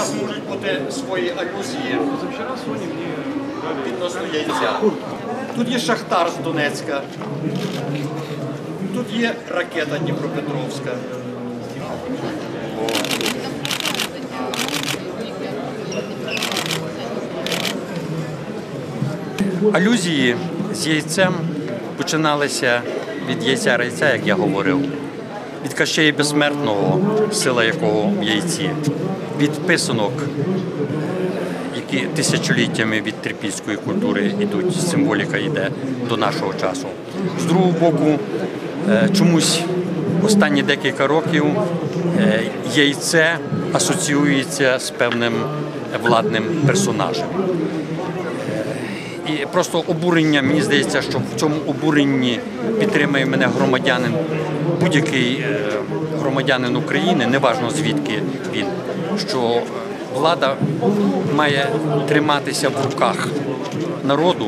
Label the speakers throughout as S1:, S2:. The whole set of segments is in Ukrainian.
S1: нас можуть бути свої алюзії відносно яйця. Тут є Шахтар з Донецька, тут є ракета Дніпропетровська. Алюзії з яйцем починалися від яйця-райця, як я говорив, від Кащея Безсмертного, сила якого в яйці, від писанок, які тисячоліттями від трипільської культури йдуть, символіка йде до нашого часу. З другого боку, чомусь останні декілька років яйце асоціюється з певним владним персонажем. І просто обурення, мені здається, що в цьому обуренні підтримує мене громадянин, будь-який громадянин України, неважно звідки він, що влада має триматися в руках народу,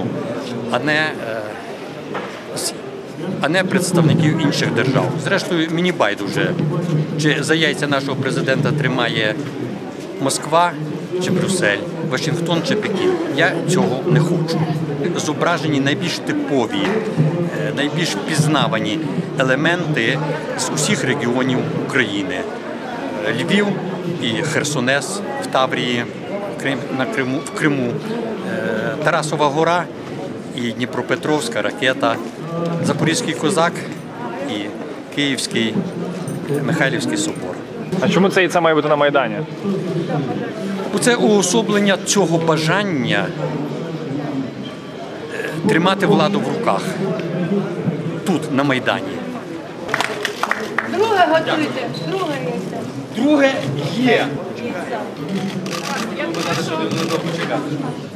S1: а не представників інших держав. Зрештою, мені байдуже, чи за яйця нашого президента тримає Москва чи Брюссель, Вашингтон чи Пекін. Я цього не хочу. Зображені найбільш типові, найбільш впізнавані елементи з усіх регіонів України. Львів і Херсонес в Таврії, в Криму, Тарасова гора і Дніпропетровська ракета, Запорізький козак і Київський Михайлівський собор.
S2: А чому це яйце має бути на Майдані?
S1: Це уособлення цього бажання тримати владу в руках. Тут, на Майдані.
S3: Друге готуйте. Друге яйце.
S1: Друге є.
S3: Я прошу.